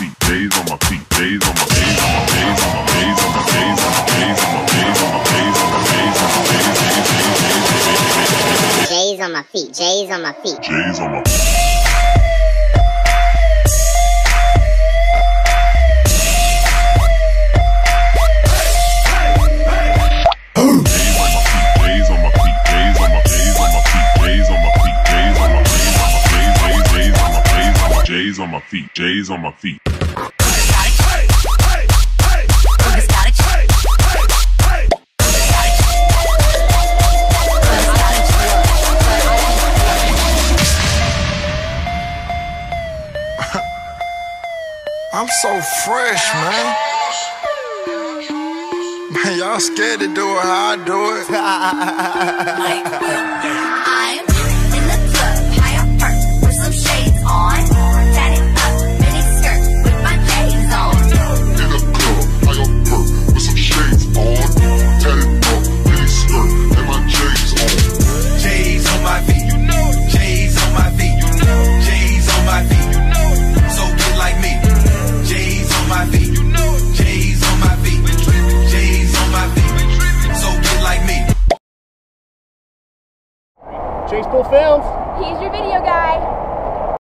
feet, days on my feet, days on my days on my days on my days on my days on my days on my days on my days on my days on my J's on my feet, J's on my feet, J's on my feet. J's on my feet, J's on my feet. I'm so fresh, man. Man, y'all scared to do it how I do it. I'm in the club, high up perk, with some shades on. Tatted up, mini skirt, with my J's on. In the club, high up perk, with some shades on. Tatted up, mini skirt, and my J's on. J's on my feet, you know. J's on my feet, you know. J's on my feet, you know. So get like me. J's on my feet, you know. J's on my feet, J's on my feet. So get like me. Chase Bull Films. He's your video guy.